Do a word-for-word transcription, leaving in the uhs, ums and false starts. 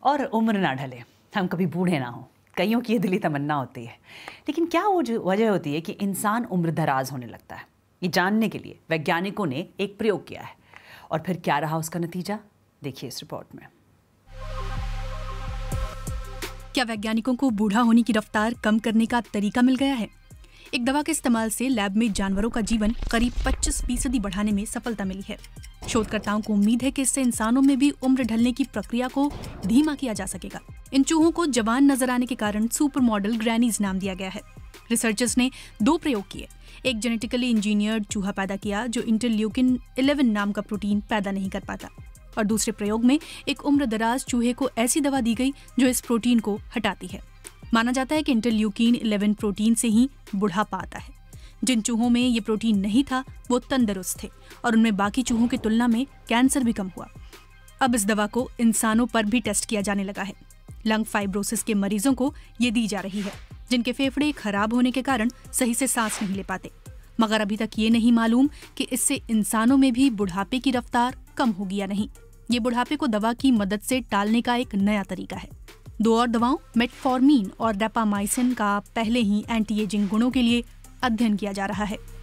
और उम्र ना ढले, हम कभी बूढ़े ना हों, कईयों की ये दिली तमन्ना होती है। लेकिन क्या वो जो वजह होती है कि इंसान उम्र दराज होने लगता है? ये जानने के लिए वैज्ञानिकों ने एक प्रयोग किया है, और फिर क्या रहा उसका नतीजा, देखिए इस रिपोर्ट में। क्या वैज्ञानिकों को बूढ़ा होने की रफ्तार कम करने का तरीका मिल गया है? एक दवा के इस्तेमाल से लैब में जानवरों का जीवन करीब पच्चीस फीसदी बढ़ाने में सफलता मिली है। शोधकर्ताओं को उम्मीद है कि इससे इंसानों में भी उम्र ढलने की प्रक्रिया को धीमा किया जा सकेगा। इन चूहों को जवान नजर आने के कारण सुपर मॉडल ग्रैनीज नाम दिया गया है। रिसर्चर्स ने दो प्रयोग किए। एक जेनेटिकली इंजीनियर्ड चूहा पैदा किया जो इंटरल्यूकिन इलेवन नाम का प्रोटीन पैदा नहीं कर पाता, और दूसरे प्रयोग में एक उम्र दराज चूहे को ऐसी दवा दी गई जो इस प्रोटीन को हटाती है। माना जाता है कि इंटरल्यूकिन इलेवन प्रोटीन से ही बुढ़ापा आता है। जिन चूहों में ये प्रोटीन नहीं था वो तंदुरुस्त थे, और उनमें बाकी चूहों की तुलना में कैंसर भी कम हुआ। अब इस दवा को इंसानों पर भी टेस्ट किया जाने लगा है। लंग फाइब्रोसिस के मरीजों को ये दी जा रही है, जिनके फेफड़े खराब होने के कारण सही से सांस नहीं ले पाते। मगर अभी तक ये नहीं मालूम कि इससे इंसानों में भी बुढ़ापे की रफ्तार कम होगी या नहीं। ये बुढ़ापे को दवा की मदद से टालने का एक नया तरीका है। दो और दवाओं मेटफॉर्मिन और रैपामाइसिन का पहले ही एंटी एजिंग गुणों के लिए अध्ययन किया जा रहा है।